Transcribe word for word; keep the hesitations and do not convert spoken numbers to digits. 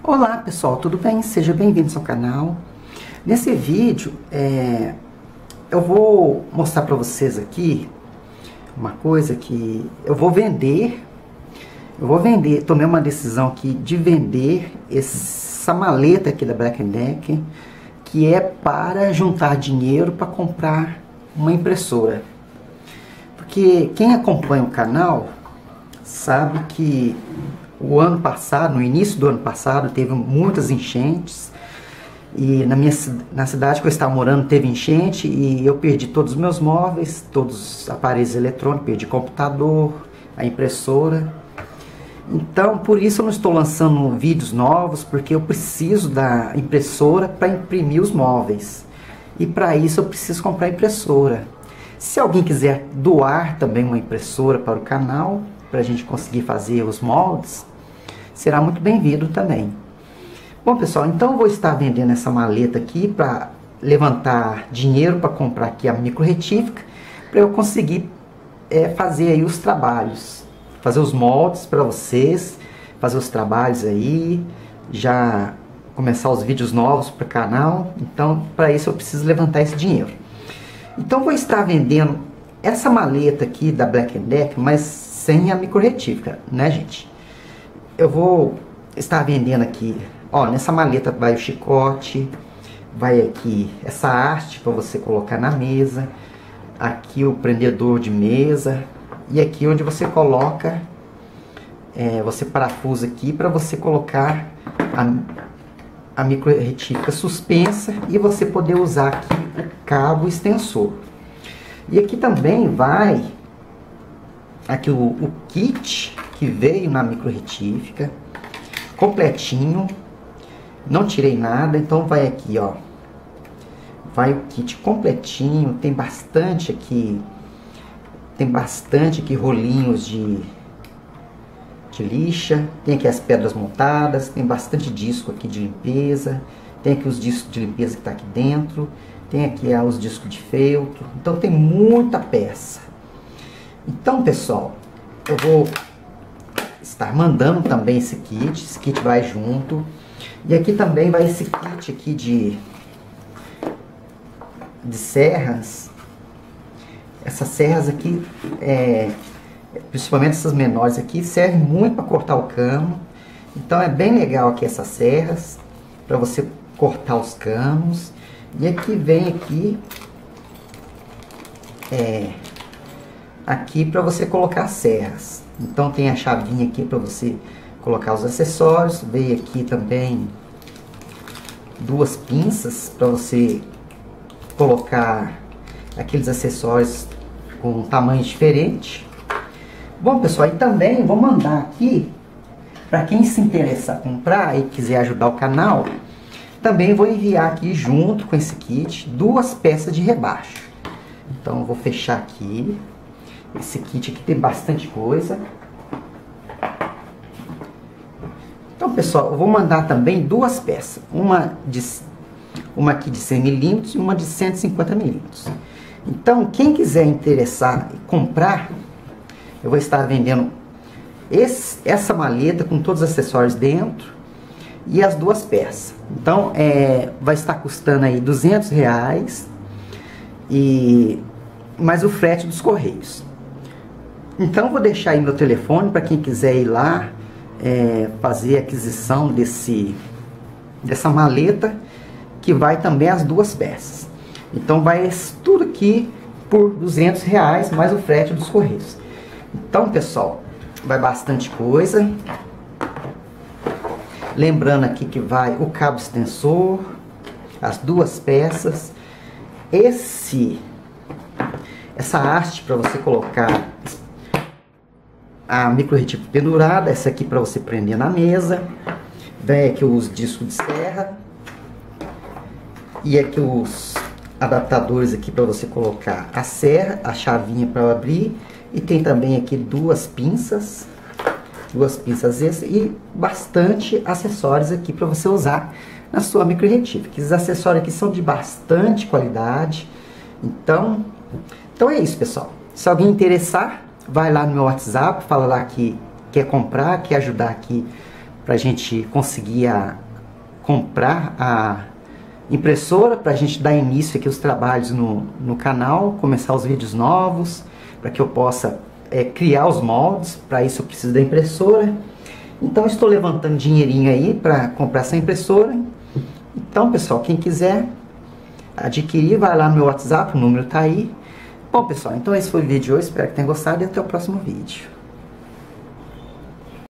Olá pessoal, tudo bem? Seja bem-vindo ao canal. Nesse vídeo é, eu vou mostrar para vocês aqui uma coisa que eu vou vender. Eu vou vender, tomei uma decisão aqui de vender essa maleta aqui da Black Decker, que é para juntar dinheiro para comprar uma impressora. Porque quem acompanha o canal sabe que o ano passado, no início do ano passado, teve muitas enchentes. E na minha na cidade que eu estava morando teve enchente e eu perdi todos os meus móveis, todos os aparelhos eletrônicos, perdi computador, a impressora. Então, por isso eu não estou lançando vídeos novos, porque eu preciso da impressora para imprimir os móveis. E para isso eu preciso comprar impressora. Se alguém quiser doar também uma impressora para o canal, para a gente conseguir fazer os moldes, será muito bem-vindo também. Bom pessoal, então eu vou estar vendendo essa maleta aqui para levantar dinheiro para comprar aqui a micro retífica, para eu conseguir é, fazer aí os trabalhos, fazer os moldes para vocês, fazer os trabalhos aí, já começar os vídeos novos para o canal. Então para isso eu preciso levantar esse dinheiro. Então vou estar vendendo essa maleta aqui da Black Decker, mas sem a micro retífica, né gente? Eu vou estar vendendo aqui, ó, nessa maleta vai o chicote, vai aqui essa haste para você colocar na mesa, aqui o prendedor de mesa, e aqui onde você coloca, é, você parafusa aqui para você colocar a, a micro retífica suspensa e você poder usar aqui o cabo extensor. E aqui também vai aqui o, o kit que veio na micro retífica, completinho, não tirei nada. Então vai aqui, ó, vai o kit completinho, tem bastante aqui, tem bastante aqui rolinhos de, de lixa, tem aqui as pedras montadas, tem bastante disco aqui de limpeza, tem aqui os discos de limpeza que tá aqui dentro, tem aqui ah, os discos de feltro, então tem muita peça. Então pessoal, eu vou estar mandando também esse kit, esse kit vai junto. E aqui também vai esse kit aqui de, de serras. Essas serras aqui, é, principalmente essas menores aqui, servem muito para cortar o cano. Então é bem legal aqui essas serras, para você cortar os canos. E aqui vem aqui, é, aqui para você colocar as serras. Então tem a chavinha aqui para você colocar os acessórios. Veio aqui também duas pinças para você colocar aqueles acessórios com um tamanho diferente. Bom pessoal, e também vou mandar aqui para quem se interessar comprar e quiser ajudar o canal, também vou enviar aqui junto com esse kit duas peças de rebaixo. Então eu vou fechar aqui. Esse kit aqui tem bastante coisa. Então pessoal, eu vou mandar também duas peças, uma, de, uma aqui de cem milímetros e uma de cento e cinquenta milímetros. Então quem quiser interessar e comprar, eu vou estar vendendo esse, essa maleta com todos os acessórios dentro e as duas peças. Então é, vai estar custando aí duzentos reais e mais o frete dos correios. Então vou deixar aí meu telefone para quem quiser ir lá é, fazer a aquisição desse, dessa maleta, que vai também as duas peças. Então vai tudo aqui por duzentos reais mais o frete dos correios. Então pessoal, vai bastante coisa. Lembrando aqui que vai o cabo extensor, as duas peças, esse essa haste para você colocar a micro retífica pendurada, essa aqui para você prender na mesa. Vem aqui os discos de serra e aqui os adaptadores aqui para você colocar a serra, a chavinha para abrir, e tem também aqui duas pinças, duas pinças extras e bastante acessórios aqui para você usar na sua micro retífica. Esses acessórios aqui são de bastante qualidade. Então, então é isso pessoal. Se alguém interessar, vai lá no meu WhatsApp, fala lá que quer comprar, quer ajudar aqui para a gente conseguir a, comprar a impressora, para a gente dar início aqui aos trabalhos no, no canal, começar os vídeos novos, para que eu possa é, criar os moldes. Para isso eu preciso da impressora. Então estou levantando dinheirinho aí para comprar essa impressora. Então, pessoal, quem quiser adquirir, vai lá no meu WhatsApp, o número tá aí. Bom, pessoal, então esse foi o vídeo de hoje, espero que tenham gostado e até o próximo vídeo.